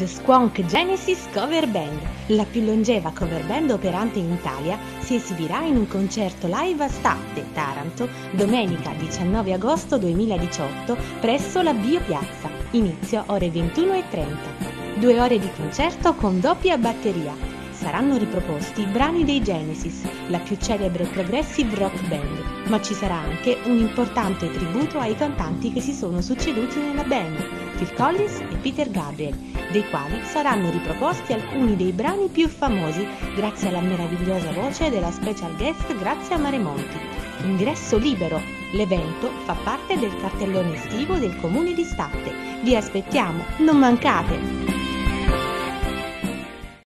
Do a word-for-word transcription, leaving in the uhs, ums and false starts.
The Squonk Genesis Cover Band, la più longeva cover band operante in Italia, si esibirà in un concerto live a Statte, Taranto, domenica diciannove agosto duemiladiciotto presso la Biopiazza, inizio ore ventuno e trenta. Due ore di concerto con doppia batteria. Saranno riproposti i brani dei Genesis, la più celebre progressive rock band, ma ci sarà anche un importante tributo ai cantanti che si sono succeduti nella band, Phil Collins e Peter Gabriel, dei quali saranno riproposti alcuni dei brani più famosi grazie alla meravigliosa voce della special guest Grazia Maremonti. Ingresso libero. L'evento fa parte del cartellone estivo del comune di Statte. Vi aspettiamo, non mancate!